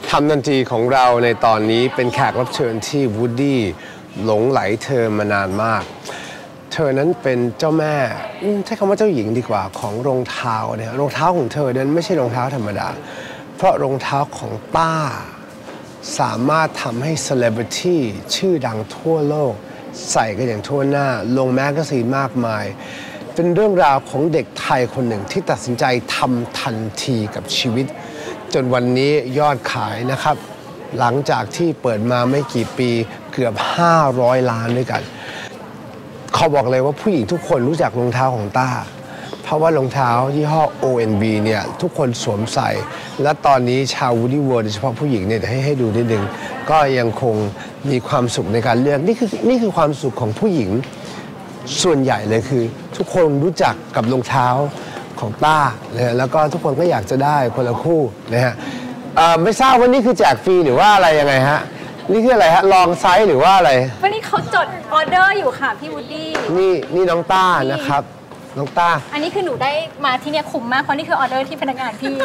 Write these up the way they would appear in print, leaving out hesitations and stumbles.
ทำดนตรีของเราในตอนนี้เป็นแขกรับเชิญที่วูดดี้หลงไหลเธอมานานมากเธอนั้นเป็นเจ้าแม่ใช้คำว่าเจ้าหญิงดีกว่าของรองเท้าเนี่ยรองเท้าของเธอนั้นไม่ใช่รองเท้าธรรมดาเพราะรองเท้าของต้าสามารถทำให้เซเลบริตี้ชื่อดังทั่วโลกใส่กันอย่างทั่วหน้าลงแมกกาซีนมากมายเป็นเรื่องราวของเด็กไทยคนหนึ่งที่ตัดสินใจทำทันทีกับชีวิตจนวันนี้ยอดขายนะครับหลังจากที่เปิดมาไม่กี่ปีเกือบ500 ล้านด้วยกันเขาบอกเลยว่าผู้หญิงทุกคนรู้จักรองเท้าของต้าเพราะว่ารองเท้ายี่ห้อ ONB เนี่ยทุกคนสวมใส่และตอนนี้ชาว Woody World โดยเฉพาะผู้หญิงเนี่ยให้ดูนิดนึงก็ยังคงมีความสุขในการเลือกนี่คือความสุขของผู้หญิงส่วนใหญ่เลยคือทุกคนรู้จักกับรองเท้าของต้านะแล้วก็ทุกคนก็อยากจะได้คนละคู่นะฮะไม่ทราบว่านี่คือแจกฟรีหรือว่าอะไรยังไงฮะนี่คืออะไรฮะลองไซส์หรือว่าอะไรวันนี้เขาจดออเดอร์อยู่ค่ะพี่วูดดี้นี่น้องต้านะครับน้องต้าอันนี้คือหนูได้มาที่เนี่ยคุ้มมากเพราะนี่คือออเดอร์ที่พนักงานพี่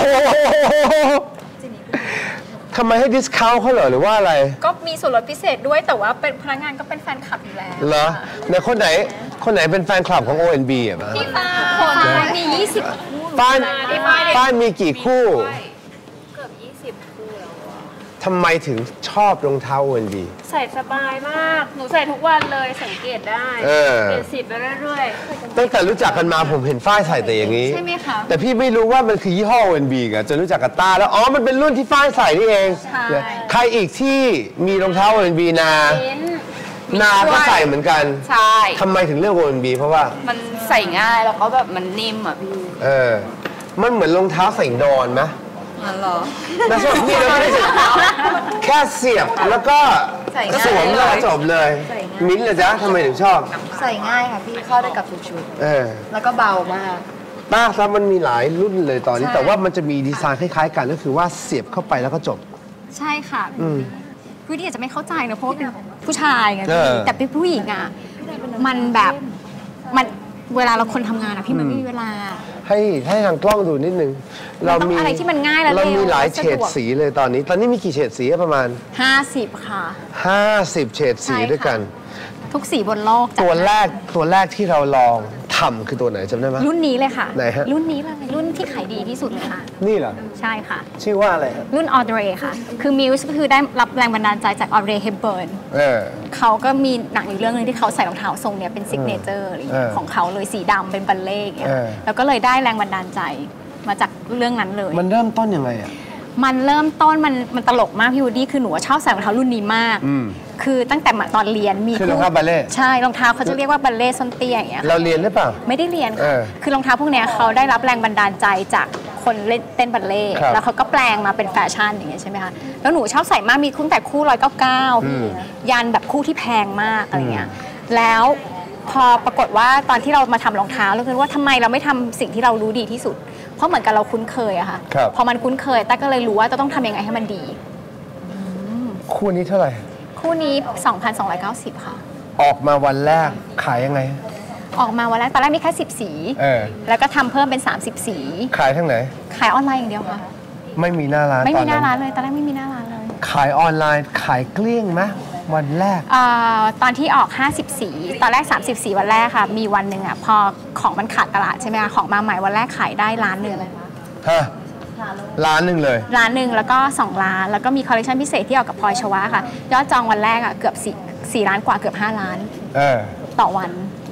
ทำไมให้ดิสคาวเขาเหรอหรือว่าอะไรก็มีส่วนลดพิเศษด้วยแต่ว่าเป็นพนักงานก็เป็นแฟนคลับอยู่แล้วเหรอในคนไหนเป็นแฟนคลับของ ONB อ่ะพี่ฟ้าคนมี20 คู่ป้านมีกี่คู่เกือบ20 คู่แล้วทำไมถึงชอบรองเท้า ONB ใส่สบายมากหนูใส่ทุกวันเลยสังเกตได้เปลี่ยนสีไปเรื่อยๆตั้งแต่รู้จักกันมาผมเห็นฝ้ายใส่แต่อย่างนี้ใช่ไหมคะแต่พี่ไม่รู้ว่ามันคือยี่ห้อ ONB กันจะรู้จักกับต้าแล้วอ๋อมันเป็นรุ่นที่ฝ้ายใส่นี่เองใครอีกที่มีรองเท้า ONB นาก็ใส่เหมือนกันใช่ทำไมถึงเลือก ONB เพราะว่ามันใส่ง่ายแล้วก็แบบมันนิ่มอ่ะพี่มันเหมือนรองเท้าใส่นอนไหมเหรอไม่ใช่พี่เราไม่ได้แค่เสียบแล้วก็สวมแล้วจบเลยมิ้นท์เลยจ๊ะทำไมถึงชอบใส่ง่ายค่ะพี่เข้าได้กับทุกชุดแล้วก็เบามากต้าครับมันมีหลายรุ่นเลยตอนนี้แต่ว่ามันจะมีดีไซน์คล้ายๆกันก็คือว่าเสียบเข้าไปแล้วก็จบใช่ค่ะผู้ที่อาจจะไม่เข้าใจนะเพราะเป็นผู้ชายไงแต่เป็นผู้หญิงอ่ะมันแบบมันเวลาเราคนทำงานอะพี่มันไม่มีเวลาให้ทางกล้องดูนิดนึงเรามีอะไรที่มันง่ายแล้วเรามีหลายเฉดสีเลยตอนนี้มีกี่เฉดสีประมาณ 50ค่ะ 50เฉดสีด้วยกันทุกสีบนโลกตัวแรกที่เราลองทำคือตัวไหนจำได้ไหมรุ่นนี้เลยค่ะไหนฮะรุ่นนี้เลยรุ่นที่ขายดีที่สุดเลยค่ะนี่เหรอใช่ค่ะชื่อว่าอะไรรุ่นออเดรค่ะคือมิวส์ก็คือได้รับแรงบันดาลใจจากออเดรเฮปเบิร์นเขาก็มีหนังอีกเรื่องนึงที่เขาใส่รองเท้าทรงเนี้ยเป็นซิกเนเจอร์ของเขาเลยสีดำเป็นบัลเล่ต์แล้วก็เลยได้แรงบันดาลใจมาจากเรื่องนั้นเลยมันเริ่มต้นยังไงอ่ะมันเริ่มต้นมันตลกมากพี่วูดดี้คือหนูชอบใส่รองเท้ารุ่นนี้มากคือตั้งแต่ตอนเรียนมีคือรองเท้าบัลเล่ใช่รองเท้าเขาจะเรียกว่าบัลเล่ส้นเตี้ยอย่างเงี้ยเราเรียนหรือเปล่าไม่ได้เรียนค่ะคือรองเท้าพวกเนี้ยเขาได้รับแรงบันดาลใจจากคนเล่นเต้นบัลเล่แล้วเขาก็แปลงมาเป็นแฟชั่นอย่างเงี้ยใช่ไหมคะแล้วหนูชอบใส่มากมีคู่แต่คู่199ยันแบบคู่ที่แพงมากอะไรเงี้ยแล้วพอปรากฏว่าตอนที่เรามาทำรองเท้าเราคิดว่าทำไมเราไม่ทำสิ่งที่เรารู้ดีที่สุดเพราะเหมือนกับเราคุ้นเคยอะค่ะพอมันคุ้นเคยแต่ก็เลยรู้ว่าจะต้องทำยังไงให้มันดีคู่นี้เท่าไหร่คู่นี้ 2,290 ค่ะออกมาวันแรกขายยังไงออกมาวันแรกตอนแรกมีแค่10 สีแล้วก็ทำเพิ่มเป็น30 สีขายทั้งไหนขายออนไลน์อย่างเดียวค่ะไม่มีหน้าร้านไม่มีหน้าร้านเลยตอนแรกไม่มีหน้าร้านเลยขายออนไลน์ขายเกลี้ยงไหมวันแรกตอนที่ออก50 สีตอนแรก30 สีวันแรกค่ะมีวันหนึ่งอ่ะพอของมันขาดตลาดใช่ไหมคะของมาใหม่วันแรกขายได้1 ล้านฮะ1 ล้านเลย 1 ล้านแล้วก็2 ล้านแล้วก็มีคอลเลคชันพิเศษที่ออกกับพลอยชวะค่ะยอดจองวันแรกอ่ะเกือบ4 ล้านกว่าเกือบ5 ล้านต่อวัน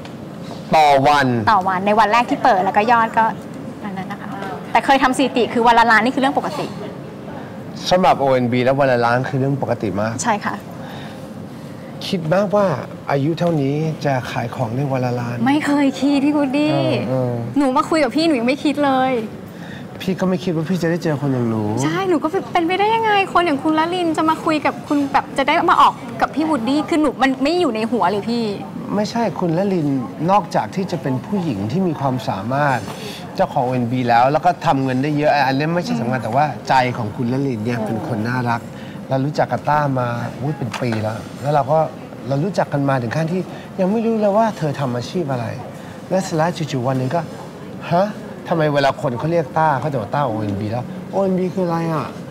ในวันแรกที่เปิดแล้วก็ยอดก็นั้นนะคะแต่เคยทำสถิติคือวันละล้านนี่คือเรื่องปกติสำหรับ ONB แล้ววันละล้านคือเรื่องปกติมากใช่ค่ะคิดมากว่าอายุเท่านี้จะขายของได้วันละล้านไม่เคยคิดพี่กูดดี้หนูมาคุยกับพี่หนูยังไม่คิดเลยพี่ก็ไม่คิดว่าพี่จะได้เจอคนอย่างหนูใช่หนูก็เป็นไปได้ยังไงคนอย่างคุณละลินจะมาคุยกับคุณแบบจะได้มาออกกับพี่วูดดี้คือหนูมันไม่อยู่ในหัวเลยพี่ไม่ใช่คุณละลินนอกจากที่จะเป็นผู้หญิงที่มีความสามารถเจ้าของ ONB แล้วก็ทำเงินได้เยอะอันนี้ไม่ใช่สำคัญแต่ว่าใจของคุณละลินเนี่ยเป็นคนน่ารักเรารู้จักกับต้ามาเป็นปีแล้วเรารู้จักกันมาถึงขั้นที่ยังไม่รู้เลยว่าเธอทำอาชีพอะไรและสุดท้ายจู่ๆวันหนึ่งก็ฮะทำไมเวลาคนเขาเรียกต้าเขาจะบอกต้า ONB แล้ว ONB คืออะไรอ่ะ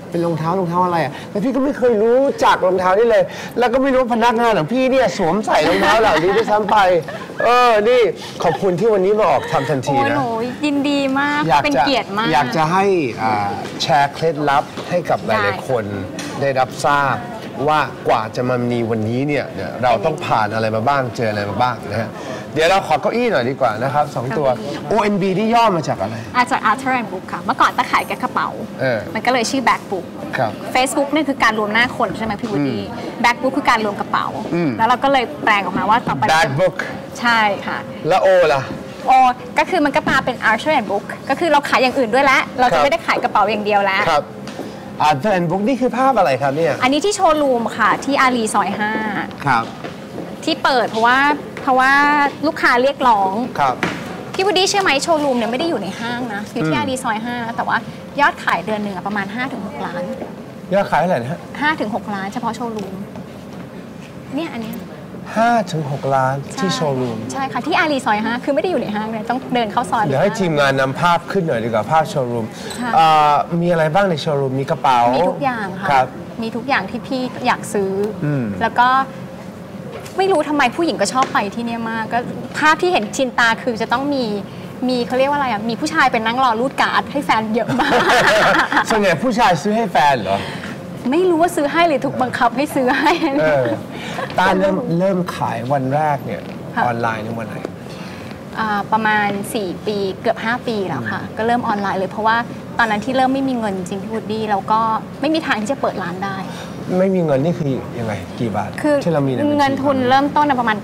เป็นรองเท้าอะไรอ่ะแต่พี่ก็ไม่เคยรู้จักรองเท้านี่เลย แล้วก็ไม่รู้พนักงานของพี่เนี่ยสวมใส่รองเท้าเหล่านี้ด้วยซ้ำไปนี่ขอบคุณที่วันนี้มาออกทำทันทีนะโอ้ยยินดีมากเป็นเกียรติมากอยากจะให้แชร์เคล็ดลับให้กับหลายๆคนได้รับทราบว่ากว่าจะมามีวันนี้เนี่ยเราต้องผ่านอะไรมาบ้างเจออะไรมาบ้างนะฮะเดี๋ยวเราขอเก้าอี้หน่อยดีกว่านะครับ2 ตัว ONB ที่ย่อมาจากอะไรจาก Arthur and Book ค่ะเมื่อก่อนตะขายแค่กระเป๋ามันก็เลยชื่อ Back Book Facebook นี่คือการรวมหน้าคนใช่ไหมพี่วุฒิ Back Book คือการรวมกระเป๋าแล้วเราก็เลยแปลงออกมาว่าต่อไป Back Book ใช่ค่ะแล้ว O ล่ะ O ก็คือมันก็มาเป็น Arthur and Book ก็คือเราขายอย่างอื่นด้วยแล้วเราจะไม่ได้ขายกระเป๋าอย่างเดียวแล้ว Arthur and Book นี่คือภาพอะไรครับเนี่ยอันนี้ที่โชว์รูมค่ะที่อารีซอย5 ครับที่เปิดเพราะว่าลูกค้าเรียกร้องครับพี่วูดดี้เชื่อไหมโชว์รูมเนี่ยไม่ได้อยู่ในห้างนะอยู่ที่อารีซอย5แต่ว่ายอดขายเดือนหนึ่งประมาณ 5-6 ล้านยอดขายเท่าไหร่นะฮะ 5-6 ล้านเฉพาะโชว์รูมเนี่ยอันนี้ 5-6 ล้านที่โชว์รูมใช่ค่ะที่อารีซอย5คือไม่ได้อยู่ในห้างเลยต้องเดินเข้าซอยเดี๋ยวให้ทีมงานนำภาพขึ้นหน่อยดีกว่าภาพโชว์รูมมีอะไรบ้างในโชว์รูมมีกระเป๋ามีทุกอย่างค่ะมีทุกอย่างที่พี่อยากซื้อแล้วก็ไม่รู้ทำไมผู้หญิงก็ชอบไปที่นี่มากก็ภาพที่เห็นชินตาคือจะต้องมีเขาเรียกว่าอะไรมีผู้ชายเป็นนั่งรอรูดการ์ดให้แฟนเยอะมากส่วนใหญ่ผู้ชายซื้อให้แฟนเหรอไม่รู้ว่าซื้อให้หรือถูกบังคับให้ซื้อให้ตาเริ่มขายวันแรกเนี่ยออนไลน์ในวันไหนประมาณ4 ปีเกือบ5 ปีแล้วค่ะก็เริ่มออนไลน์เลยเพราะว่าตอนนั้นที่เริ่มไม่มีเงินจริงพี่วูดดี้แล้วก็ไม่มีทางที่จะเปิดร้านได้ไม่มีเงินนี่คือยังไงกี่บาทคือเงินทุนเริ่มต้นประมาณ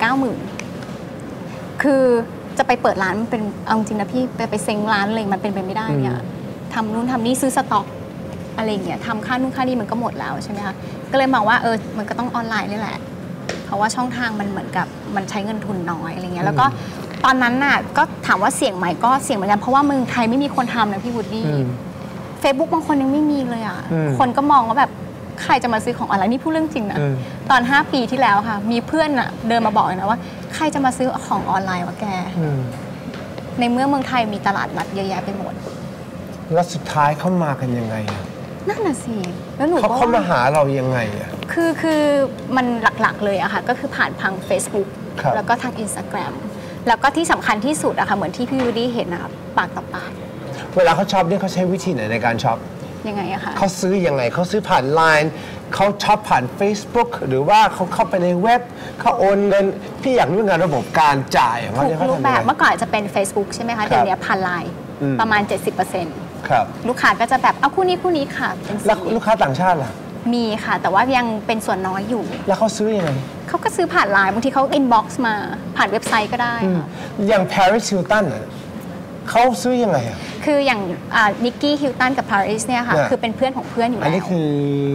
90,000คือจะไปเปิดร้านมันเป็นเอาจริงนะพี่ไปเซ็งร้านเลยมันเป็นไปไม่ได้เนี่ยทำนู่นทำนี่ซื้อสต็อกอะไรอย่างเงี้ยทำค่านู่นค่านี่มันก็หมดแล้วใช่ไหมคะก็เลยมองว่ามันก็ต้องออนไลน์นี่แหละเพราะว่าช่องทางมันเหมือนกับมันใช้เงินทุนน้อยอะไรเงี้ยแล้วก็ตอนนั้นน่ะก็ถามว่าเสี่ยงไหมก็เสี่ยงเหมือนกันเพราะว่าเมืองไทยไม่มีคนทำนะพี่วูดดี้ Facebook บางคนยังไม่มีเลยอ่ะคนก็มองว่าแบบใครจะมาซื้อของออนไลน์นี่พูดเรื่องจริงนะตอน5 ปีที่แล้วค่ะมีเพื่อนอ่ะเดินมาบอกเลยนะว่าใครจะมาซื้อของออนไลน์วะแกในเมืองไทยมีตลาดนัดเยอะแยะไปหมดแล้วสุดท้ายเข้ามากันยังไงนั่นน่ะสิแล้วหนูเขามาหาเรายังไงอ่ะคือมันหลักๆเลยอะค่ะก็คือผ่านทาง Facebook แล้วก็ทาง Instagram แล้วก็ที่สำคัญที่สุดอะค่ะเหมือนที่พี่วูดดี้เห็นนะคะปากต่อปากเวลาเขาช็อปเนี่ยเขาใช้วิธีไหนในการช็อปยังไงอะคะเขาซื้อยังไงเขาซื้อผ่าน Line เขาช็อปผ่าน Facebook หรือว่าเขาเข้าไปในเว็บเขาโอนเงินพี่อยากรู้งานระบบการจ่ายถูกรูปแบบเมื่อก่อนจะเป็น Facebook ใช่ไหมคะเดี๋ยวนี้ผ่าน Line ประมาณ 70% ครับลูกค้าก็จะแบบเอาคู่นี้ค่ะแล้วลูกค้าต่างชาติล่ะมีค่ะแต่ว่ายังเป็นส่วนน้อยอยู่แล้วเขาซื้อยังไงเขาก็ซื้อผ่านไลน์บางทีเขาอินบ็อกซ์มาผ่านเว็บไซต์ก็ได้อย่าง Paris Hilton เขาซื้อยังไงอ่ะคืออย่างนิกกี้ฮิลตันกับ Paris เนี่ยค่ะคือเป็นเพื่อนของเพื่อนอยู่แล้วอันนี้คือ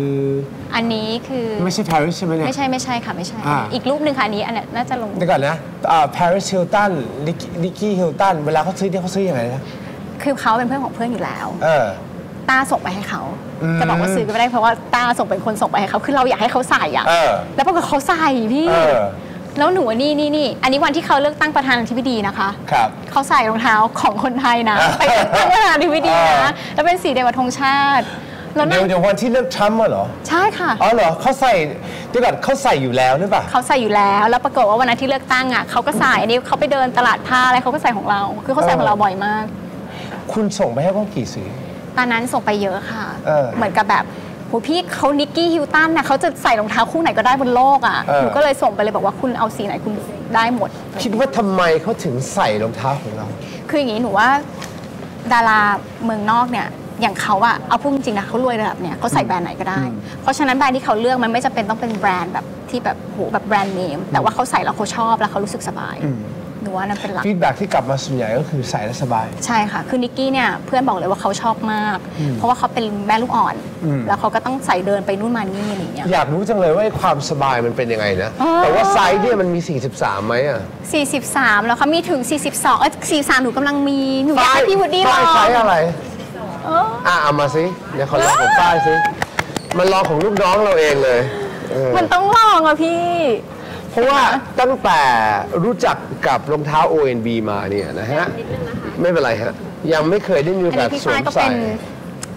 ไม่ใช่ Paris ใช่ไหมเนี่ยไม่ใช่ค่ะไม่ใช่อีกรูปหนึ่งค่ะอันนี้น่าจะลงเดี๋ยวก่อนนะParis Hilton นิกกี้ฮิลตันเวลาเขาซื้อเนี่ยเขาซื้อยังไงนะคือเขาเป็นเพื่อนของเพื่อนอยู่แล้วต้าส่งไปให้เขาจะบอกว่าซื้อก็ไม่ได้เพราะว่าต้าส่งเป็นคนส่งไปให้เขาคือเราอยากให้เขาใส่อ่ะแล้วปรากฏเขาใส่พี่แล้วหนูนี่อันนี้วันที่เขาเลือกตั้งประธานาธิบดีนะคะเขาใส่รองเท้าของคนไทยนะไปเลือกตั้งประธานาธิบดีนะแล้วเป็นสีเดียวกับธงชาติแล้วเดี๋ยววันที่เลือกทรัมป์เหรอใช่ค่ะอ๋อเหรอเขาใส่เดี๋ยวก่อนเขาใส่อยู่แล้วหรือเปล่าเขาใส่อยู่แล้วแล้วปรากฏว่าวันนั้นที่เลือกตั้งอ่ะเขาก็ใส่อันนี้เขาไปเดินตลาดผ้าอะไรเขาก็ใส่ของเราคือเขาใส่ของเราบ่อยมากคุณส่งไปให้เขากี่สีตอนนั้นส่งไปเยอะค่ะเหมือนกับแบบโหพี่เขานิกกี้ฮิลตันนะเขาจะใส่รองเท้าคู่ไหนก็ได้บนโลกอ่ะหนูก็เลยส่งไปเลยบอกว่าคุณเอาสีไหนคุณได้หมดคิดว่าทำไมเขาถึงใส่รองเท้าของเราคืออย่างนี้หนูว่าดาราเมืองนอกเนี่ยอย่างเขาอะเอาพูดจริงๆนะเขารวยระดับเนี่ยเขาใส่แบรนด์ไหนก็ได้เพราะฉะนั้นแบรนด์ที่เขาเลือกมันไม่จำเป็นต้องเป็นแบรนด์แบบที่แบบโหแบบแบรนด์เนมแต่ว่าเขาใส่แล้วเขาชอบแล้วเขารู้สึกสบายหนูว่านั่นเป็นหลักฟีดแบ็กที่กลับมาส่วนใหญ่ก็คือใส่แล้วสบายใช่ค่ะคือนิกกี้เนี่ยเพื่อนบอกเลยว่าเขาชอบมากเพราะว่าเขาเป็นแม่ลูกอ่อนแล้วเขาก็ต้องใส่เดินไปนู่นมานี่อะไรอย่างเงี้ยอยากรู้จังเลยว่าความสบายมันเป็นยังไงนะแต่ว่าไซส์เนี่ยมันมี43ไหมอ่ะ 43แล้วเขามีถึง42 43หนูกำลังมีหนูอยากให้พี่วูดดี้ลองไซส์อะไรเอามาสิเดี๋ยวขอลองของฝ้ายสิมันลองของลูกน้องเราเองเลยมันต้องลองอ่ะพี่เพราะว่าตั้งแต่รู้จักกับรองเท้า ONB มาเนี่ยนะฮะไม่เป็นไรฮะยังไม่เคยได้มีโอกาสสวมใส่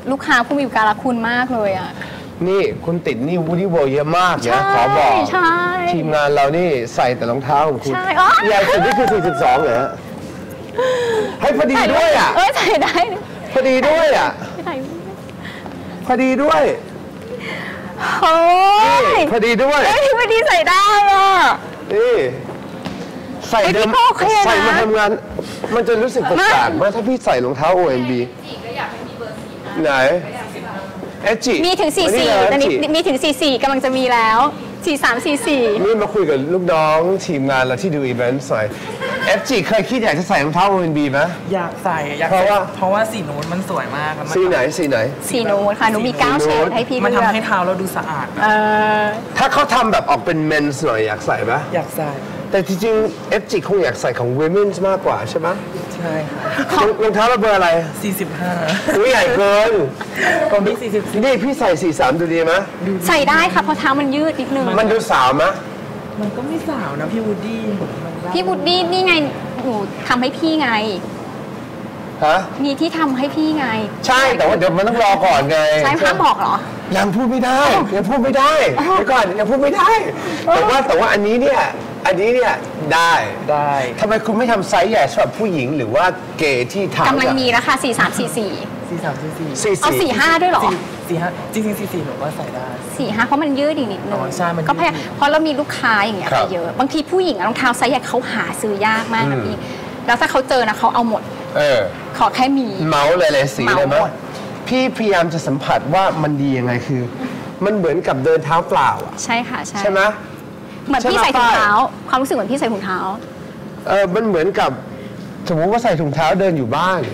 ลูกค้าผู้มีการคุณมากเลยอ่ะนี่คุณติดนี่วูดดี้เวิลด์เยอะมากนะขอบอกทีมงานเรานี่ใส่แต่รองเท้าของคุณใหญ่สุดนี่คือ42เหรอฮะให้พอดีด้วยอ่ะใส่ได้พอดีด้วยอ่ะพอดีด้วยโอ้ยพอดีด้วยพอดีใส่ได้อ่ะนี่ใส่เดิมใส่มาทำงานมันจะรู้สึกแปลกๆมากถ้าพี่ใส่รองเท้า OMB ก็อยากให้มีเบอร์4ไหนเอจิมีถึง44ตอนนี้มีถึง44กำลังจะมีแล้ว43 44 นี่มาคุยกับลูกน้องทีมงานเราที่ดูอีเวนต์ใส่ FG เคยคิดอยากจะใส่รองเท้า OMB ไหมอยากใส่เพราะว่าสีนูนมันสวยมากสีไหนสีนูนค่ะหนูมี9เฉดให้พี่มันทำให้เท้าเราดูสะอาดถ้าเขาทำแบบออกเป็นเมนส์หน่อยอยากใส่ไหมอยากใส่แต่จริงๆ FG คงอยากใส่ของ Women's มากกว่าใช่ไหมใช่ค่ะรองเท้าเราเบอร์อะไร 45 ใหญ่เกินตอนนี้44 นี่พี่ใส่43ดูดีไหมใส่ได้ค่ะเพราะเท้ามันยืดนิดนึงมันดูสาวไหมมันก็ไม่สาวนะพี่วูดดี้นี่ไงหนูทำให้พี่ไงฮะมีที่ทำให้พี่ไงใช่แต่ว่าเดี๋ยวมันต้องรอก่อนไงใช่ห้ามบอกเหรอยังพูดไม่ได้ยังพูดไม่ได้เดี๋ยวก่อนยังพูดไม่ได้แต่ว่าอันนี้เนี่ยได้ทำไมคุณไม่ทำไซส์ใหญ่สำหรับผู้หญิงหรือว่าเกย์ที่ทำกำลังมีแล้วค่ะ43 44เอา45ด้วยเหรอ 45จริงๆ44หนูว่าใส่ได้ 45เพราะมันยืดอีกนิดนึงใช่มันก็เพราะเรามีลูกค้าอย่างเงี้ยเยอะบางทีผู้หญิงรองเท้าไซส์ใหญ่เขาหาซื้อยากมากนะพี่แล้วถ้าเขาเจอนะเขาเอาหมดขอแค่มีเมาส์เลยสีเลยมั้ยพี่พยายามจะสัมผัสว่ามันดียังไงคือมันเหมือนกับเดินเท้าเปล่าอ่ะใช่ค่ะใช่ไหมเหมือนพี่ใส่ถุงเท้าความรู้สึกเหมือนพี่ใส่ถุงเท้ามันเหมือนกับสมมติว่าใส่ถุงเท้าเดินอยู่บ้าน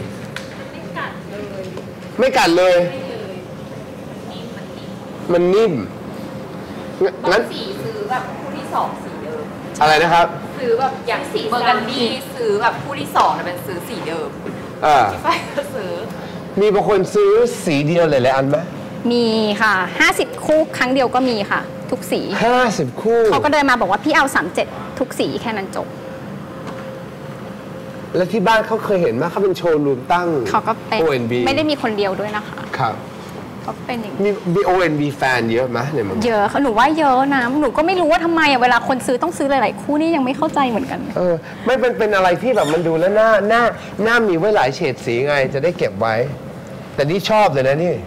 ไม่กัดเลยมันนิ่มงั้นสีซื้อแบบคู่ที่2สีเดิมอะไรนะครับซื้อแบบอย่างสีเบอร์กันดี้ซื้อแบบคู่ที่2นะเป็นซื้อสีเดิมพี่ฝ้ายก็ซื้อมีบางคนซื้อสีเดียวหลายๆอันไหมมีค่ะ50คู่ครั้งเดียวก็มีค่ะทุกสี 50คู่เขาก็เดินมาบอกว่าพี่เอา37ทุกสีแค่นั้นจบแล้วที่บ้านเขาเคยเห็นไหมเขาเป็นโชว์รูมตั้งเขาก็เป็น ONB ไม่ได้มีคนเดียวด้วยนะคะครับเขาเป็นอย่างมี ONB แฟนเยอะไหมเนี่ยมันเยอะหนูว่าเยอะนะหนูก็ไม่รู้ว่าทำไมเวลาคนซื้อต้องซื้อหลายๆคู่นี่ยังไม่เข้าใจเหมือนกันไม่เป็นอะไรที่แบบมันดูแล้วหน้ามีไว้หลายเฉดสีไงจะได้เก็บไว้แต่นี่ชอบเลยนะนี่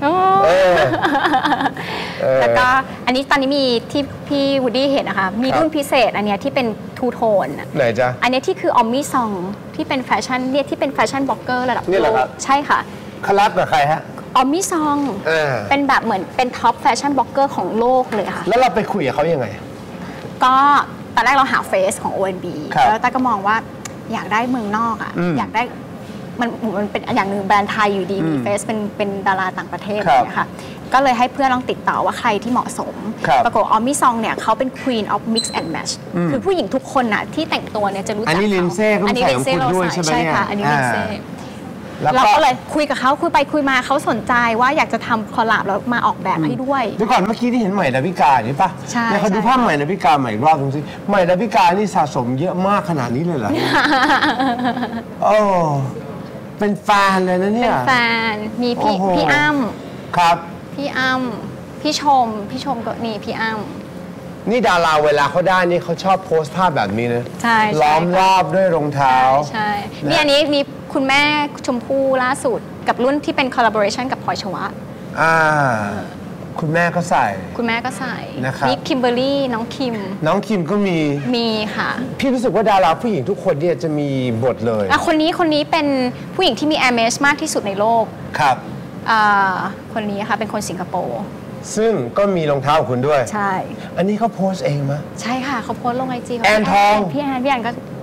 แล้วก็อันนี้ตอนนี้มีที่พี่วูดดี้เห็นนะคะมีรุ่นพิเศษอันนี้ที่เป็นทูโทนไหนจ๊ะอันนี้ที่คือออมมี่ซองที่เป็นแฟชั่นเนี่ยที่เป็นแฟชั่นบล็อกเกอร์ระดับโลกใช่ค่ะคลับกับใครฮะออมมี่ซองเป็นแบบเหมือนเป็นท็อปแฟชั่นบล็อกเกอร์ของโลกเลยค่ะแล้วเราไปคุยกับเขายังไงก็ตอนแรกเราหาเฟซของ ONB แล้วต้าก็มองว่าอยากได้เมืองนอกอ่ะอยากได้มันเป็นอย่างหนึ่งแบรนด์ไทยอยู่ดีมีเฟซเป็นดาราต่างประเทศนะคะก็เลยให้เพื่อนลองติดต่อว่าใครที่เหมาะสมปรากฏออมมี่ซองเนี่ยเขาเป็น Queen of Mix and Match คือผู้หญิงทุกคนน่ะที่แต่งตัวเนี่ยจะรู้จักเขาอันนี้ลินเซ่ก็ใส่ของคุณด้วยใช่ไหมเนี่ยใช่ค่ะอันนี้ลินเซ่เราก็เลยคุยกับเขาคุยไปคุยมาเขาสนใจว่าอยากจะทำคอลแลบแล้วมาออกแบบให้ด้วยเดี๋ยวก่อนเมื่อกี้ที่เห็นใหม่ดาวิกานี่ปะใช่เขาดูภาพใหม่ดาวิกาใหม่รอบดูสิใหม่ดาวิกานี่สะสมเยอะมากขนาดนี้เลยเหรอโอ้เป็นแฟนเลยนะเนี่ยเป็นแฟนมีพี่อ้ำครับพี่อ้ำพี่ชมก็นี่พี่อ้ำนี่ดาราเวลาเขาได้นี่เขาชอบโพสต์ภาพแบบนี้นะใช่ล้อมรอบด้วยรองเท้าใช่นี่อันนี้มีคุณแม่ชมพู่ล่าสุดกับรุ่นที่เป็น collaboration กับพลอยชวะคุณแม่ก็ใส่นะครับมีคิมเบอร์รี่น้องคิมก็มีค่ะพี่รู้สึกว่าดาราผู้หญิงทุกคนเนี่ยจะมีบทเลยคนนี้เป็นผู้หญิงที่มี Hermes มากที่สุดในโลกครับคนนี้ค่ะเป็นคนสิงคโปร์ซึ่งก็มีรองเท้าของคุณด้วยใช่อันนี้เขาโพสเองมั้ยใช่ค่ะเขาโพสลงIG แอนทองพี่แอน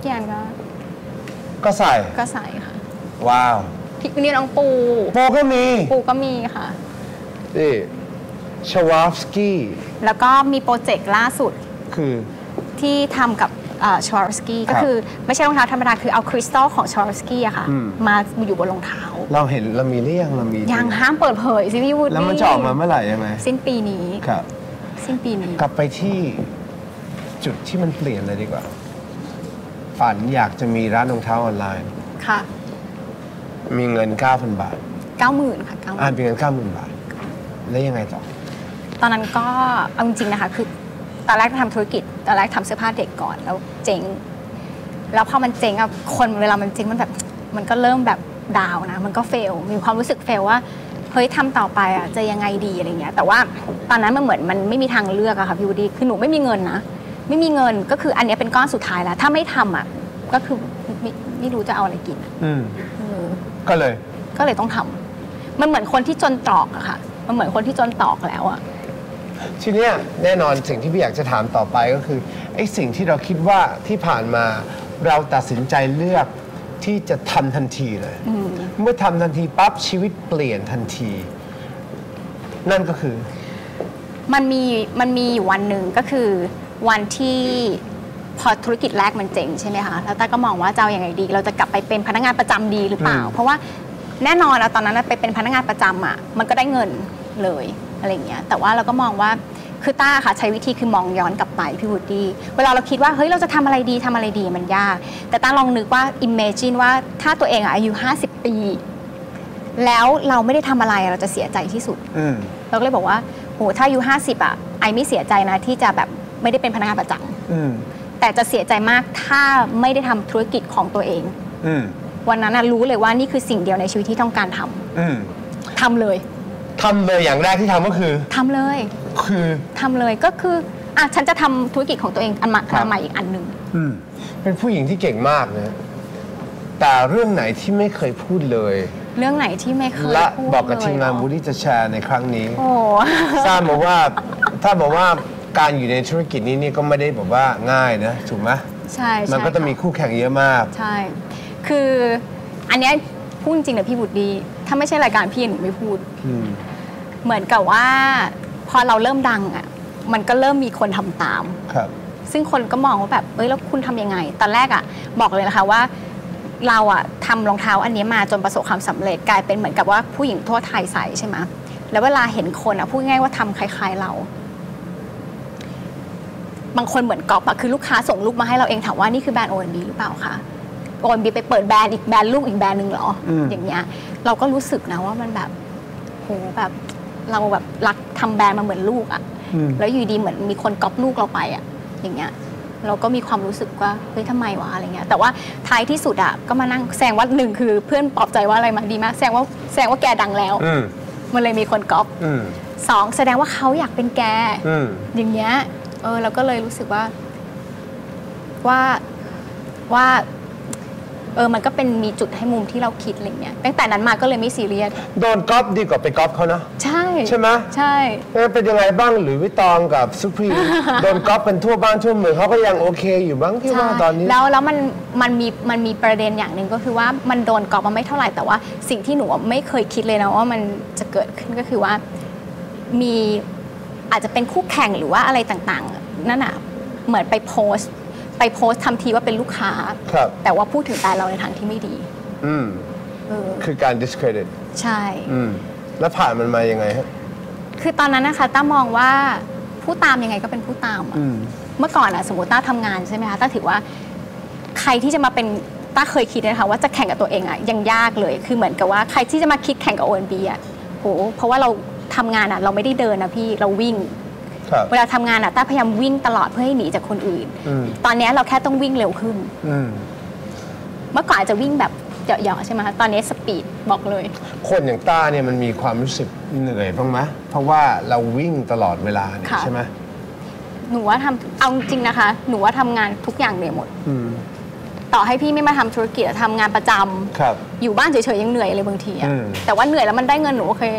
ก็ใส่ค่ะว้าวพี่นี่น้องปูก็มีค่ะนี่ชวาฟสกี้แล้วก็มีโปรเจกต์ล่าสุดคือที่ทำกับชวาฟสกี้ก็คือไม่ใช่รองเท้าธรรมดาคือเอาคริสตัลของชวาฟสกี้อะค่ะมาอยู่บนรองเท้าเรามีหรือยังยังห้ามเปิดเผยสิพี่วุฒิแล้วมันจะออกมาเมื่อไหร่ยังไงสิ้นปีนี้ครับสิ้นปีนี้กลับไปที่จุดที่มันเปลี่ยนเลยดีกว่าฝันอยากจะมีร้านรองเท้าออนไลน์ค่ะมีเงิน 9,000 บาท 90,000 ค่ะ 90,000 เป็นเงิน 90,000 บาทแล้วยังไงต่อตอนนั้นก็เอาจริงๆนะคะคือตอนแรกทำธุรกิจตอนแรกทำเสื้อผ้าเด็กก่อนแล้วเจ๊งแล้วพอมันเจ๊งอะคนเวลามันเจ๊งมันแบบมันก็เริ่มแบบดาวนะมันก็เฟลมีความรู้สึกเฟลว่าเฮ้ยทำต่อไปอะจะยังไงดีอะไรเงี้ยแต่ว่าตอนนั้นมันเหมือนมันไม่มีทางเลือกอะค่ะพี่วูดดี้คือหนูไม่มีเงินนะไม่มีเงินก็คืออันนี้เป็นก้อนสุดท้ายแล้วถ้าไม่ทำอะก็คือไม่รู้จะเอาอะไรกินก็เลยต้องทำมันเหมือนคนที่จนตรอกอะค่ะมันเหมือนคนที่จนตรอกแล้วอะทีนี้แน่นอนสิ่งที่พี่อยากจะถามต่อไปก็คือไอ้สิ่งที่เราคิดว่าที่ผ่านมาเราตัดสินใจเลือกที่จะทำทันทีเลยเมื่อทำทันทีปั๊บชีวิตเปลี่ยนทันทีนั่นก็คือมันมีอยู่วันหนึ่งก็คือวันที่พอธุรกิจแรกมันเจ๋งใช่ไหมคะแล้วต้าก็มองว่าจะเอาอย่างไรดีเราจะกลับไปเป็นพนักงานประจำดีหรือเปล่าเพราะว่าแน่นอนตอนนั้นไปเป็นพนักงานประจำอ่ะมันก็ได้เงินเลยอะไรเงี้ยแต่ว่าเราก็มองว่าคือต้าค่ะใช้วิธีคือมองย้อนกลับไปพี่วูดดี้เวลาเราคิดว่าเฮ้ยเราจะทำอะไรดีมันยากแต่ต้าลองนึกว่า imagine ว่าถ้าตัวเองอายุ50 ปีแล้วเราไม่ได้ทำอะไรเราจะเสียใจที่สุดเราก็เลยบอกว่าโหถ้าอายุ50อ่ะไอไม่เสียใจนะที่จะแบบไม่ได้เป็นพนักงานประจำแต่จะเสียใจมากถ้าไม่ได้ทำธุรกิจของตัวเองวันนั้นรู้เลยว่านี่คือสิ่งเดียวในชีวิตที่ต้องการทำเลยอย่างแรกที่ทำก็คือทำเลยก็คือฉันจะทำธุรกิจของตัวเองอันใหม่อีกอันหนึ่งเป็นผู้หญิงที่เก่งมากนะแต่เรื่องไหนที่ไม่เคยพูดเลยเรื่องไหนที่ไม่เคยและบอกกับทีมงานวูดดี้จะแชร์ในครั้งนี้ทราบมาว่าถ้าบอกว่าการอยู่ในธุรกิจนี้นี่ก็ไม่ได้บอกว่าง่ายนะถูกไหมใช่มันก็จะมีคู่แข่งเยอะมากใช่คืออันนี้พูดจริงๆนะพี่วูดดี้ถ้าไม่ใช่รายการพี่หนูไม่พูดเหมือนกับว่าพอเราเริ่มดังอ่ะมันก็เริ่มมีคนทำตามครับซึ่งคนก็มองว่าแบบแล้วคุณทำยังไงตอนแรกอ่ะบอกเลยนะคะว่าเราอ่ะทำรองเท้าอันนี้มาจนประสบความสำเร็จกลายเป็นเหมือนกับว่าผู้หญิงทั่วไทยใส่ใช่ไหมแล้วเวลาเห็นคนอ่ะพูดง่ายว่าทำคล้ายๆเราบางคนเหมือนก๊อปอ่ะคือลูกค้าส่งรูปมาให้เราเองถามว่านี่คือแบรนด์ O&B หรือเปล่าคะ O&B ไปเปิดแบรนด์อีกแบรนด์ลูกอีกแบรนด์นึงเหรออย่างเงี้ยเราก็รู้สึกนะว่ามันแบบโหแบบเราแบบรักทำแบรนด์มาเหมือนลูกอ่ะแล้วอยู่ดีเหมือนมีคนก๊อปลูกเราไปอ่ะอย่างเงี้ยเราก็มีความรู้สึกว่าเฮ้ยทำไมวะอะไรเงี้ยแต่ว่าท้ายที่สุดอ่ะก็มานั่งแสดงว่า1คือเพื่อนปลอบใจว่าอะไรมาดีมากแสดงว่าแกดังแล้วมันเลยมีคนก๊อป2แสดงว่าเขาอยากเป็นแกอย่างเงี้ยเราก็เลยรู้สึกว่ามันก็เป็นมีจุดให้มุมที่เราคิดอะไรเงี้ยตั้งแต่นั้นมาก็เลยไม่ซีเรียสโดนก๊อปดีกว่าไปก๊อปเขานะใช่ไหมใช่เป็นยังไงบ้างหรือวิตองกับซุปรีมโดนก๊อปเป็นทั่วบ้านทั่วเมืองเขาก็ยังโอเคอยู่บ้างที่ว่าตอนนี้แล้วมันมีประเด็นอย่างหนึ่งก็คือว่ามันโดนก๊อปมาไม่เท่าไหร่แต่ว่าสิ่งที่หนูไม่เคยคิดเลยนะว่ามันจะเกิดขึ้นก็คือว่ามีอาจจะเป็นคู่แข่งหรือว่าอะไรต่างๆนั่นน่ะเหมือนไปโพสต์ทำทีว่าเป็นลูกค้าแต่ว่าพูดถึงแบรนด์เราในทางที่ไม่ดีคือการ discredit ใช่แล้วผ่านมันมายังไงฮะคือตอนนั้นนะคะต้ามองว่าผู้ตามยังไงก็เป็นผู้ตามเมื่อก่อนอะสมมติต้าทำงานใช่ไหมคะต้าถือว่าใครที่จะมาเป็นต้าเคยคิดนะคะว่าจะแข่งกับตัวเองอะยังยากเลยคือเหมือนกับว่าใครที่จะมาคิดแข่งกับ O&B อะโหเพราะว่าเราทำงานอะเราไม่ได้เดินนะพี่เราวิ่งเวลาทำงานอะต้าพยายามวิ่งตลอดเพื่อให้หนีจากคนอื่นตอนนี้เราแค่ต้องวิ่งเร็วขึ้นเมื่อก่อนอาจจะวิ่งแบบเหยาะๆใช่ไหมคะตอนนี้สปีดบอกเลยคนอย่างต้าเนี่ยมันมีความรู้สึกเหนื่อยบ้างไหมเพราะว่าเราวิ่งตลอดเวลาเนี่ยใช่ไหมหนูว่าเอาจริงนะคะหนูว่าทำงานทุกอย่างเหนื่อยหมดต่อให้พี่ไม่มาทำธุรกิจทำงานประจำอยู่บ้านเฉยๆยังเหนื่อยเลยบางทีอะแต่ว่าเหนื่อยแล้วมันได้เงินหนูโอเค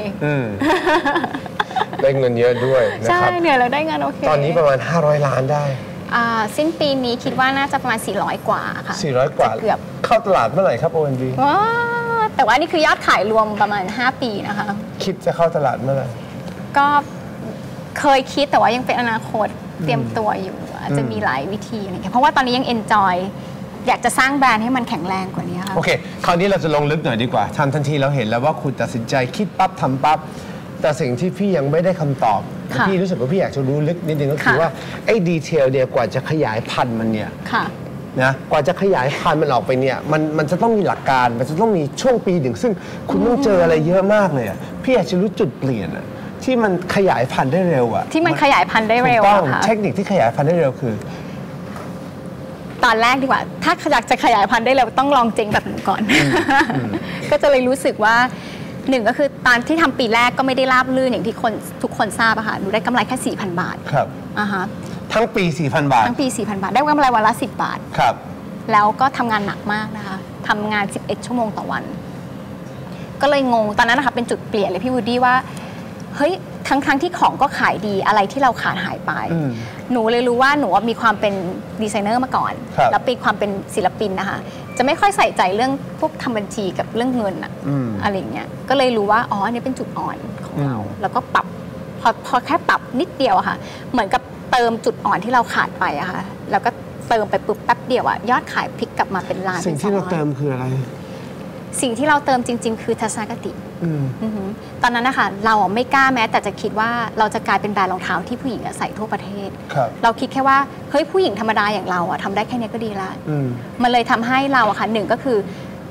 ได้เงินเยอะด้วยนะครับใช่เหนื่อยแล้วได้เงินโอเคตอนนี้ประมาณ500 ล้านได้สิ้นปีนี้คิดว่าน่าจะประมาณ400 กว่าค่ะ 400 กว่าเกือบเข้าตลาดเมื่อไหร่ครับ O&B แต่ว่านี่คือยอดขายรวมประมาณ5 ปีนะคะคิดจะเข้าตลาดเมื่อไหร่ก็เคยคิดแต่ว่ายังเป็นอนาคตเตรียมตัวอยู่อาจจะมีหลายวิธีอะไรเงี้ยเพราะว่าตอนนี้ยัง enjoy อยากจะสร้างแบรนด์ให้มันแข็งแรงกว่านี้ค่ะโอเคคราวนี้เราจะลงลึกหน่อยดีกว่าทำทันทีเราเห็นแล้วว่าคุณตัดสินใจคิดปั๊บทำปั๊บแต่สิ่งที่พี่ยังไม่ได้คำตอบพี่รู้สึกว่าพี่อยากจะรู้ลึกนิดนึงก็คือว่าไอ้ดีเทลเนี่ยกว่าจะขยายพันธุ์มันเนี่ยนะกว่าจะขยายพันธุ์มันออกไปเนี่ยมันจะต้องมีหลักการมันจะต้องมีช่วงปีหนึ่งซึ่งคุณต้องเจออะไรเยอะมากเลยพี่อยากจะรู้จุดเปลี่ยนที่มันขยายพันธุ์ได้เร็วที่มันขยายพันธุ์ได้เร็วเทคนิคที่ขยายพันธุ์ได้เร็วคือตอนแรกดีกว่าถ้าอยากจะขยายพันธุ์ได้เร็วต้องลองเจ๊งแบบหนูก่อนก็จะเลยรู้สึกว่าหนึ่งก็คือตอนที่ทำปีแรกก็ไม่ได้ราบรื่นอย่างที่ทุกคนทราบอะค่ะหนูได้กำไรแค่ 4,000 บาทครับทั้งปี 4,000 บาททั้งปี 4,000 บาทได้กำไรวันละ10 บาทครับแล้วก็ทำงานหนักมากนะคะทำงาน11 ชั่วโมงต่อวันก็เลยงงตอนนั้นนะคะเป็นจุดเปลี่ยนเลยพี่วูดดี้ว่าเฮ้ยทั้งที่ของก็ขายดีอะไรที่เราขาดหายไปหนูเลยรู้ว่าหนูมีความเป็นดีไซเนอร์มาก่อนแล้วเป็นความเป็นศิลปินนะคะจะไม่ค่อยใส่ใจเรื่องพวกทำบัญชีกับเรื่องเงินอะไรเงี้ยก็เลยรู้ว่าอ๋ออันนี้เป็นจุดอ่อนของเราแล้วก็ปรับพอแค่ปรับนิดเดียวอะค่ะเหมือนกับเติมจุดอ่อนที่เราขาดไปอะค่ะแล้วก็เติมไปปุ๊บแป๊บเดียวอะยอดขายพลิกกลับมาเป็นล้านสิ่งที่เราเติมคืออะไรสิ่งที่เราเติมจริงๆคือทัศนคติตอนนั้นนะคะเราไม่กล้าแม้แต่จะคิดว่าเราจะกลายเป็นแบรนด์รองเท้าที่ผู้หญิงใส่ทั่วประเทศเราคิดแค่ว่าเฮ้ยผู้หญิงธรรมดาอย่างเราทำได้แค่นี้ก็ดีละมันเลยทำให้เราอะค่ะหนึ่งก็คือ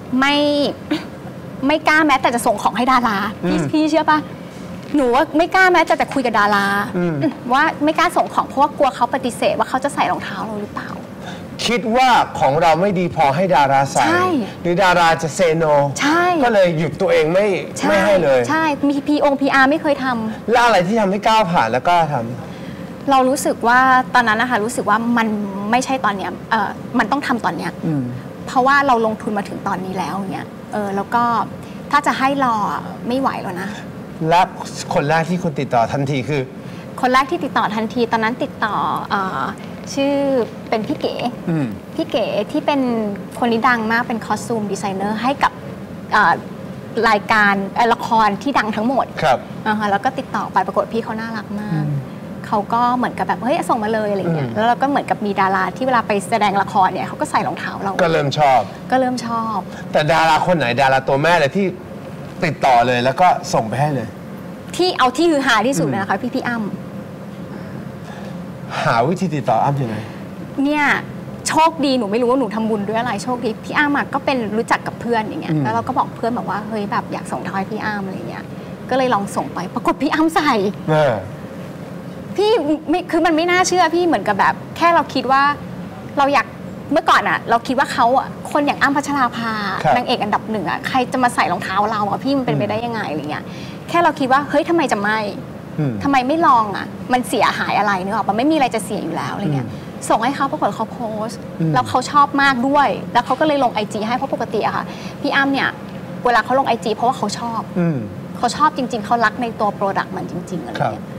ไม่กล้าแม้แต่จะส่งของให้ดาราพี่เชื่อปะหนูว่าไม่กล้าแม้แต่จะคุยกับดาราว่าไม่กล้าส่งของเพราะว่ากลัวเขาปฏิเสธว่าเขาจะใส่รองเท้าเราหรือเปล่าคิดว่าของเราไม่ดีพอให้ดาราใส่หรือดาราจะเซโนก็เลยหยุดตัวเองไม่ให้เลยใช่มีPRไม่เคยทำแล้วอะไรที่ทำให้ก้าวผ่านแล้วก็ทำเรารู้สึกว่าตอนนั้นนะคะรู้สึกว่ามันไม่ใช่ตอนเนี้ยมันต้องทำตอนเนี้ยเพราะว่าเราลงทุนมาถึงตอนนี้แล้วเนี่ยแล้วก็ถ้าจะให้รอไม่ไหวแล้วนะและคนแรกที่คุณติดต่อทันทีคือคนแรกที่ติดต่อทันทีตอนนั้นติดต่อชื่อเป็นพี่เก๋ที่เป็นคนนี้ดังมากเป็นคอสตูมดีไซเนอร์ให้กับรายการละครที่ดังทั้งหมดครับแล้วก็ติดต่อไปปรากฏพี่เขาน่ารักมากเขาก็เหมือนกับแบบเฮ้ยส่งมาเลยอะไรเงี้ยแล้วเราก็เหมือนกับมีดาราที่เวลาไปแสดงละครเนี่ยเขาก็ใส่รองเท้าเราก็เริ่มชอบแต่ดาราคนไหนดาราตัวแม่เลยที่ติดต่อเลยแล้วก็ส่งไปให้เลยที่เอาที่ฮือฮาที่สุดนะคะพี่อ้ำหาวิธีติดต่ออ้ำยังไงเนี่ยโชคดีหนูไม่รู้ว่าหนูทำบุญด้วยอะไรโชคดีพี่อ้ำก็เป็นรู้จักกับเพื่อนอย่างเงี้ยแล้วเราก็บอกเพื่อนแบบว่าเฮ้ยแบบอยากส่งทอยพี่อ้ำอะไรเงี้ยก็เลยลองส่งไปปรากฏพี่อ้ำใส่พี่ไม่คือมันไม่น่าเชื่อพี่เหมือนกับแบบแค่เราคิดว่าเราอยากเมื่อก่อนเราคิดว่าเขาคนอย่างอ้ำพัชราภานางเอกอันดับ1ใครจะมาใส่รองเท้าเราพี่มันเป็นไปได้ยังไงอะไรเงี้ยแค่เราคิดว่าเฮ้ยทำไมจะทำไมไม่ลองมันเสียหายอะไรนึกออกปะไม่มีอะไรจะเสียอยู่แล้วอะไรเงี้ยส่งให้เขาปรากฏเขาโพสต์แล้วเขาชอบมากด้วยแล้วเขาก็เลยลง IG ให้เพราะปกติอะค่ะพี่อ้ำเนี่ยเวลาเขาลง IG เพราะว่าเขาชอบจริงๆเขารักในตัวโปรดักต์มันจริงๆอะไรเงี้ย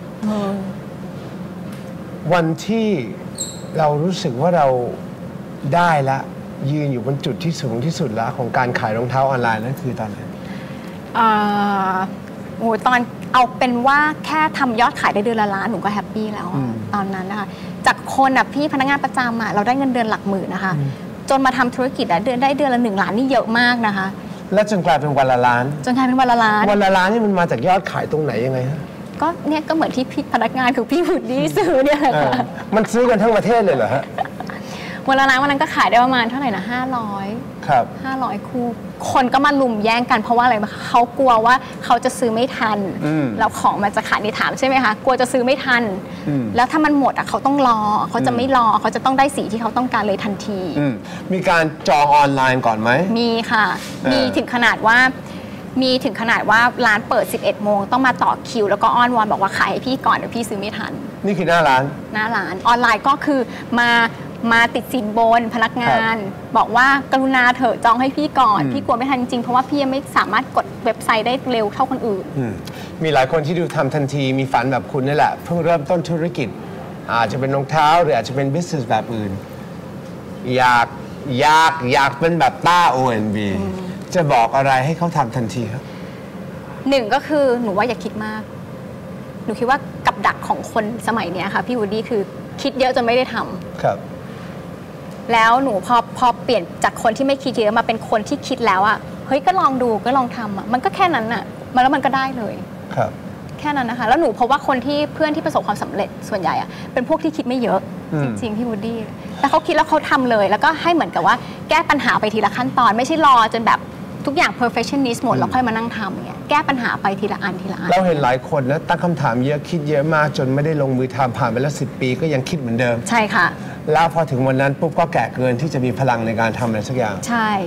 วันที่เรารู้สึกว่าเราได้ละยืนอยู่บนจุดที่สูงที่สุดแล้วของการขายรองเท้าออนไลน์นั่นคือตอนไหนตอนเอาเป็นว่าแค่ทำยอดขายได้เดือนละล้านหนูก็แฮปปี้แล้วตอนนั้นนะคะจากคนพี่พนักงานประจำเราได้เงินเดือนหลักหมื่นนะคะจนมาทำธุรกิจเดือนได้เดือนละ1 ล้านนี่เยอะมากนะคะแล้วจนกลายเป็นวันละล้านวันละล้านนี่มันมาจากยอดขายตรงไหนยังไงฮะก็เนี่ยก็เหมือนที่พนักงานของพี่วูดดี้ซื้อเนี่ยค่ะมันซื้อกันทั้งประเทศเลยเหรอฮะวันละล้านวันนั้นก็ขายได้ประมาณเท่าไหร่นะ500 ครับ 500 คู่คนก็มาลุมแย่งกันเพราะว่าอะไรเขากลัวว่าเขาจะซื้อไม่ทันแล้วของมันจะขาดในถามใช่ไหมคะกลัวจะซื้อไม่ทันแล้วถ้ามันหมดเขาต้องรอเขาจะไม่รอเขาจะต้องได้สีที่เขาต้องการเลยทันทีมีการจองออนไลน์ก่อนไหมมีค่ะมีถึงขนาดว่าร้านเปิด 11 โมงต้องมาต่อคิวแล้วก็อ้อนวอนบอกว่าขายให้พี่ก่อนเดี๋ยวพี่ซื้อไม่ทันนี่คือหน้าร้านออนไลน์ก็คือมาติดสินบนพนักงานบอกว่ากรุณาเถอะจองให้พี่ก่อนพี่กลัวไม่ทันจริงเพราะว่าพี่ยังไม่สามารถกดเว็บไซต์ได้เร็วเท่าคนอื่นมีหลายคนที่ดูทำทันทีมีฝันแบบคุณนี่แหละเพิ่งเริ่มต้นธุรกิจอาจจะเป็นรองเท้าหรืออาจจะเป็น business แบบอื่นอยากเป็นแบบต้า ONB จะบอกอะไรให้เขาทำทันทีครับ 1ก็คือหนูว่าอย่าคิดมากหนูคิดว่ากับดักของคนสมัยนี้ค่ะพี่วูดดี้คือคิดเยอะจนไม่ได้ทำครับแล้วหนูพอเปลี่ยนจากคนที่ไม่คิดเยอะมาเป็นคนที่คิดแล้วเฮ้ยก็ลองดูก็ลองทำมันก็แค่นั้นแล้วมันก็ได้เลยครับแค่นั้นนะคะแล้วหนูพบว่าคนที่เพื่อนที่ประสบความสำเร็จส่วนใหญ่อะเป็นพวกที่คิดไม่เยอะจริงๆพี่วูดดี้แต่เขาคิดแล้วเขาทำเลยแล้วก็ให้เหมือนกับว่าแก้ปัญหาไปทีละขั้นตอนไม่ใช่รอจนแบบทุกอย่าง perfectionist หมดแล้วค่อยมานั่งทำอย่างเงี้ยแก้ปัญหาไปทีละอันทีละอันเราเห็นหลายคนนะตั้งคำถามเยอะคิดเยอะมากจนไม่ได้ลงมือทำผ่านไปแล้ว10 ปีก็ยังคิดเหมือนเดิมใช่ค่ะแล้วพอถึงวันนั้นปุ๊บก็แก่เกินที่จะมีพลังในการทำอะไรสักอย่างใช่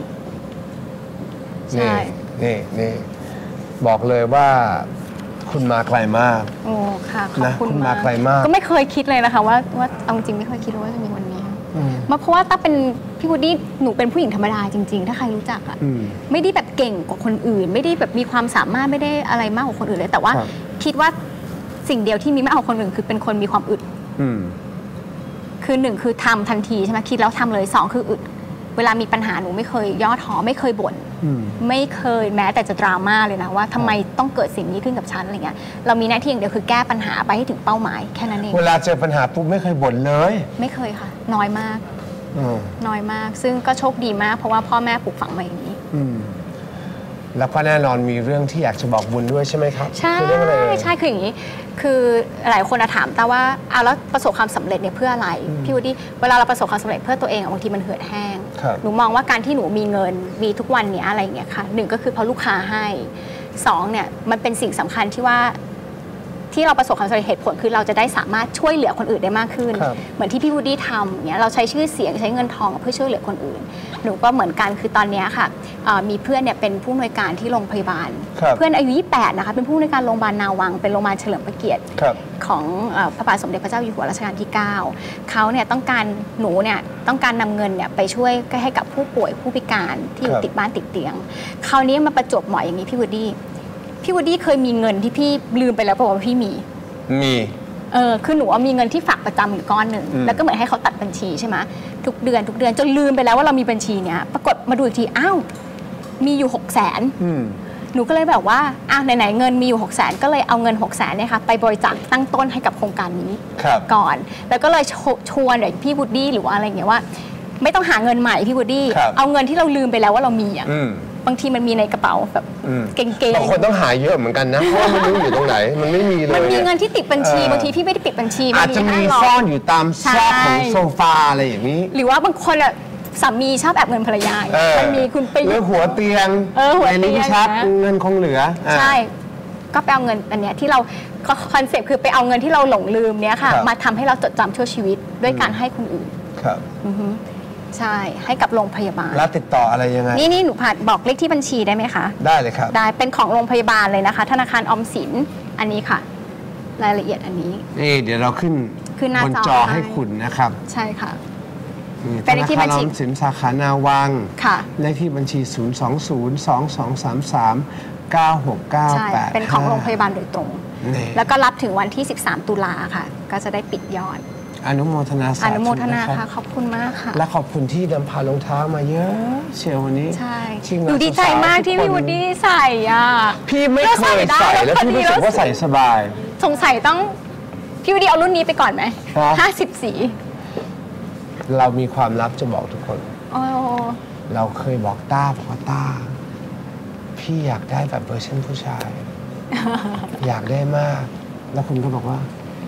นี่บอกเลยว่าคุณมาไกลมากโอ้ค่ะขอบคุณมาไกลมากก็ไม่เคยคิดเลยนะคะว่าเอาจริงไม่เคยคิดว่าจะมีวันนี้มาเพราะว่าตั้งเป็นพี่วูดดี้หนูเป็นผู้หญิงธรรมดาจริงๆถ้าใครรู้จักอะไม่ได้แบบเก่งกว่าคนอื่นไม่ได้แบบมีความสามารถไม่ได้อะไรมากกว่าคนอื่นเลยแต่ว่าคิดว่าสิ่งเดียวที่มีไม่เอาคนอื่นคือเป็นคนมีความอึดคือ1คือทำทันทีใช่ไหมคิดแล้วทำเลย2คืออึดเวลามีปัญหาหนูไม่เคยย่อท้อไม่เคยบ่นไม่เคยแม้แต่จะดราม่าเลยนะว่าทำไมต้องเกิดสิ่งนี้ขึ้นกับฉันอะไรเงี้ยเรามีหน้าที่อย่างเดียวคือแก้ปัญหาไปให้ถึงเป้าหมายแค่นั้นเองเวลาเจอปัญหาปุ๊บไม่เคยบ่นเลยไม่เคยค่ะน้อยมากซึ่งก็โชคดีมากเพราะว่าพ่อแม่ปลูกฝังมาอย่างนี้แล้วก็แน่นอนมีเรื่องที่อยากจะบอกบุญด้วยใช่ไหมครับใช่ใช่คืออย่างนี้คือหลายคนถามแต่ว่าแล้วประสบความสำเร็จเนี่ยเพื่ออะไรพี่วูดดี้เวลาเราประสบความสำเร็จเพื่อตัวเองบางทีมันเหือดแห้งหนูมองว่าการที่หนูมีเงินมีทุกวันเนี้ยอะไรอย่างเงี้ยค่ะ1ก็คือเพราะลูกค้าให้2เนี่ยมันเป็นสิ่งสำคัญที่ว่าที่เราประสบความสำเร็จเหตุผลคือเราจะได้สามารถช่วยเหลือคนอื่นได้มากขึ้นเหมือนที่พี่วูดดี้ทำอย่างเงี้ยเราใช้ชื่อเสียงใช้เงินทองเพื่อช่วยเหลือคนอื่นหนูก็เหมือนกันคือตอนนี้ค่ะมีเพื่อนเนี่ยเป็นผู้อำนวยการที่โรงพยาบาลเพื่อนอายุ28นะคะเป็นผู้อำนวยการโรงพยาบาลนาวังเป็นโรงพยาบาลเฉลิมพระเกียรติของพระบาทสมเด็จพระเจ้าอยู่หัวรัชกาลที่9เขาเนี่ยต้องการหนูเนี่ยต้องการนำเงินเนี่ยไปช่วยให้กับผู้ป่วยผู้พิการที่อยู่ติดบ้านติดเตียงคราวนี้มาประจวบเหมาะอย่างนี้พี่วูดดี้เคยมีเงินที่พี่ลืมไปแล้วเพราะว่าพี่มีคือหนูมีเงินที่ฝากประจำอยู่ก้อนหนึ่งแล้วก็เหมือนให้เขาตัดบัญชีใช่ไหมทุกเดือนจนลืมไปแล้วว่าเรามีบัญชีเนี้ยปรากฏมาดูอีกทีอ้าวมีอยู่600,000หนูก็เลยแบบว่าไหนเงินมีอยู่600,000ก็เลยเอาเงิน600,000เนี่ยค่ะไปบริจาคตั้งต้นให้กับโครงการนี้ก่อนแล้วก็เลยชวนพี่วูดดี้หรือว่าอะไรเงี้ยว่าไม่ต้องหาเงินใหม่พี่วูดดี้เอาเงินที่เราลืมไปแล้วว่าเรามีบางทีมันมีในกระเป๋าแบบเก่งๆบางคนต้องหาเยอะเหมือนกันนะเพราะมันรู้อยู่ตรงไหนมันไม่มีเลยมันมีเงินที่ติดบัญชีบางทีพี่ไม่ได้ปิดบัญชีอาจจะมีซ่อนอยู่ตามซอกของโซฟาอะไรอย่างนี้หรือว่าบางคนสามีชอบแอบเงินภรรยามันมีคุณไปหรือหัวเตียงในลิ้นชักเงินคงเหลือใช่ก็ไปเอาเงินอันเนี้ยที่เราคอนเซ็ปต์คือไปเอาเงินที่เราหลงลืมเนี้ยค่ะมาทำให้เราจดจำชั่วชีวิตด้วยการให้คนอื่นครับใช่ให้กับโรงพยาบาลแล้วติดต่ออะไรยังไงนี่หนูบอกเลขที่บัญชีได้ไหมคะได้เลยครับได้เป็นของโรงพยาบาลเลยนะคะธนาคารออมสินอันนี้ค่ะรายละเอียดอันนี้นี่เดี๋ยวเราขึ้นบนจอให้คุณนะครับใช่ค่ะเป็นเลขที่บัญชีออมสินสาขานาวังค่ะเลขที่บัญชี02022339698 ใช่เป็นของโรงพยาบาลโดยตรงแล้วก็รับถึงวันที่13ตุลาค่ะก็จะได้ปิดยอดอนุโมทนาสาธุอนุโมทนาค่ะขอบคุณมากค่ะและขอบคุณที่นำพารองเท้ามาเยอะเชียววันนี้ใช่ดูดีใจมากที่พี่วูดดี้ใส่พี่ไม่เคยใส่แล้วพี่รู้สึกว่าใส่สบายสงสัยต้องพี่วูดดี้เอารุ่นนี้ไปก่อนไหม50 สีเรามีความลับจะบอกทุกคนเราเคยบอกต้าพี่อยากได้แบบเวอร์ชันผู้ชายอยากได้มากแล้วคุณก็บอกว่า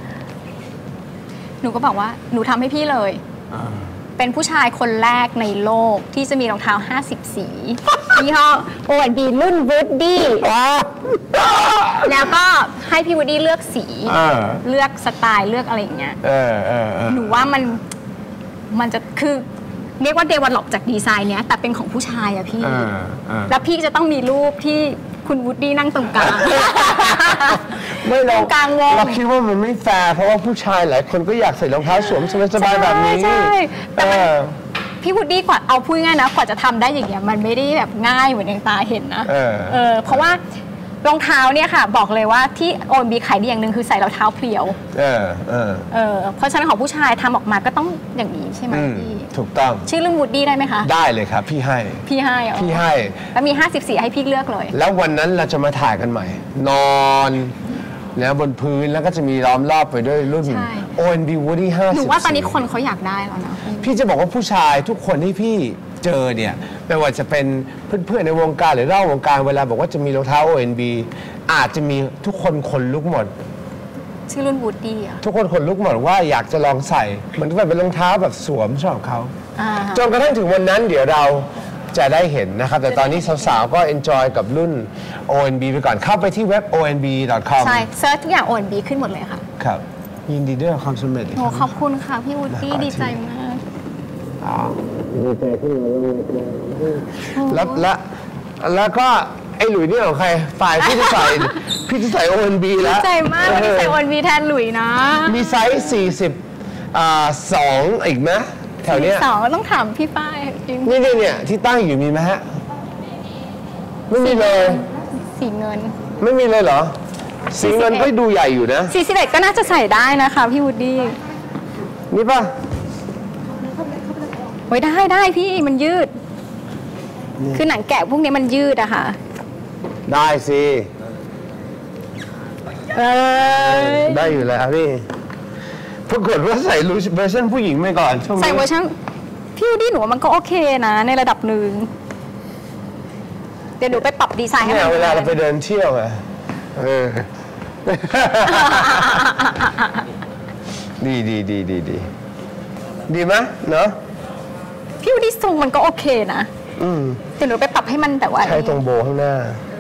หนูก็บอกว่าหนูทำให้พี่เลยเป็นผู้ชายคนแรกในโลกที่จะมีรองเท้า50 สียี่ห้อโอวันดีรุ่นวูดดี้แล้วก็ให้พี่วูดดี้เลือกสีเลือกสไตล์เลือกอะไรอย่างเงี้ยหนูว่ามันจะคือเรียกว่าเดเวลลอปจากดีไซน์เนี้ยแต่เป็นของผู้ชายอะพี่แล้วพี่จะต้องมีรูปที่คุณวูดดี้นั่งตรงกลางไม่เราคิดว่ามันไม่แฟร์เพราะว่าผู้ชายหลายคนก็อยากใส่รองเท้าสวมสบายๆแบบนี้ใช่แต่พี่วูดดี้กว่าเอาพูดง่ายนะกว่าจะทำได้อย่างเงี้ยมันไม่ได้แบบง่ายเหมือนอย่างตาเห็นนะเพราะว่ารองเท้าเนี่ยค่ะบอกเลยว่าที่โอนบีขายดีอย่างหนึ่งคือใส่รองเท้าเพลียวเพราะฉะนั้นของผู้ชายทำออกมาก็ต้องอย่างนี้ใช่ไหมพี่ถูกต้องชื่อเรื่องวูดดี้ได้ไหมคะได้เลยครับพี่ให้แล้วมี54ให้พี่เลือกเลยแล้ววันนั้นเราจะมาถ่ายกันใหม่นอนบนพื้นแล้วก็จะมีล้อมรอบไปด้วยรุ่น ONB Woody 50 หนูว่าตอนนี้คนเขาอยากได้แล้วนะพี่จะบอกว่าผู้ชายทุกคนที่พี่เจอเนี่ยไม่ว่าจะเป็นเพื่อนๆในวงการหรือนอกวงการเวลาบอกว่าจะมีรองเท้า ONB อาจจะมีทุกคนขนลุกหมดชื่อรุ่นวูดดี้อะทุกคนขนลุกหมดว่าอยากจะลองใส่เหมือนกับเป็นรองเท้าแบบสวมชอบเขาจนกระทั่งถึงวันนั้นเดี๋ยวเราจะได้เห็นนะครับแต่ตอนนี้สาวๆก็ enjoy กับรุ่น ONB ไปก่อนเข้าไปที่เว็บ onb.com ใช่เซิร์ชทุกอย่าง ONB ขึ้นหมดเลยค่ะครับยินดีด้วยความสำเร็จโอ้ขอบคุณค่ะพี่วูดดี้ดีใจมากดีใจขึ้นแล้วก็ไอ้หลุยนี่ของใครฝ่ายพี่จะใส่ONB แล้วดีใจมากที่ใส่ ONB แทนหลุยนะมีไซส์42อีกไหมแถวเนี้ย 42ก็ต้องถามพี่ป้ายจริงเนี่ยที่ตั้งอยู่มีไหมฮะไม่มีเลยสีเงินไม่มีเลยเหรอสีเงินก็ดูใหญ่อยู่นะ 41ก็น่าจะใส่ได้นะคะพี่วูดดี้นี่ป่ะไว้ได้พี่มันยืดคือหนังแกะพวกนี้มันยืดอะค่ะได้สิได้อยู่แล้วพี่ปรากฏว่าใส่เวอร์ชันผู้หญิงไปก่อนใส่เวอร์ชันพี่วูดดี้หนูมันก็โอเคนะในระดับหนึ่งเดี๋ยวหนูไปปรับดีไซน์ให้มันเวลาเราไปเดินเที่ยวอะดีไหมเนาะพี่วูดดี้ทรงมันก็โอเคนะเดี๋ยวหนูไปปรับให้มันแต่ว่าใช้ตรงโบข้างหน้า